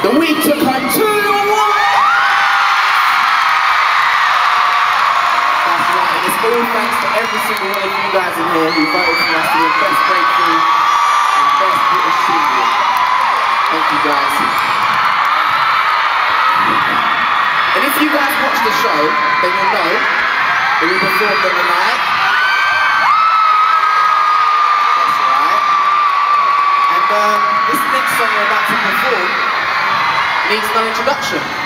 The week took home 2 awards! That's right, and it's all thanks to every single one of you guys in here who voted for us to win Best Breakthrough and Best British Single. Thank you guys. And if you guys watch the show, then you'll know that we performed on the night. That's right. And this next song we're about to perform needs no introduction.